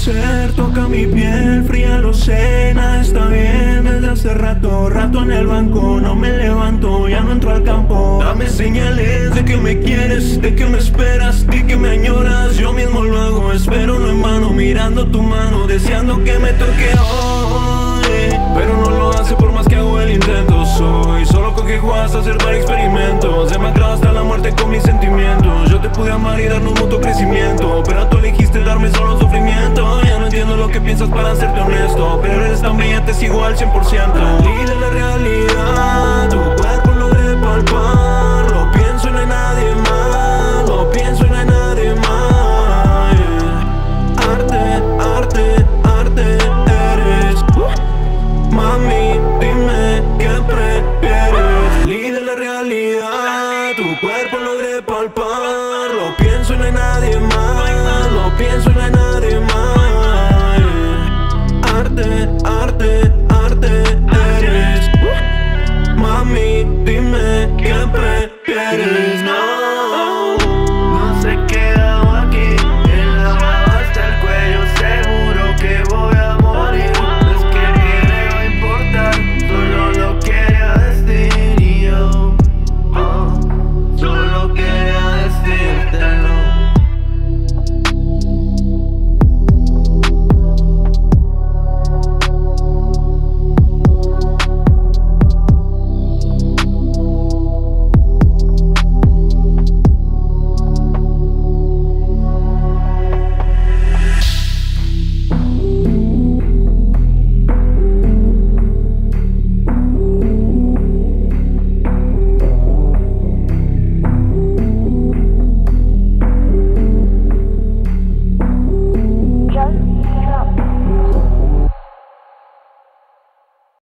amanecer toca mi piel fría, lo sé, nada está bien desde hace rato en el banco, no me levanto, ya no entro al campo. Dame señales de que me quieres, de que me esperas, de que me añoras, yo mismo lo hago, espero no en vano, mirando tu mano, deseando que me toque hoy, pero no lo hace por más que hago el intento. Soy solo coquejuas a hacer dar experimentos, demacrado hasta la muerte con mis sentimientos. Yo te pude amar y darnos mutuo crecimiento, pero tú elegiste darme solo sufrimiento. Ya no entiendo lo que piensas para serte honesto, pero eres tan brillante, sigo al 100%. Y de la realidad,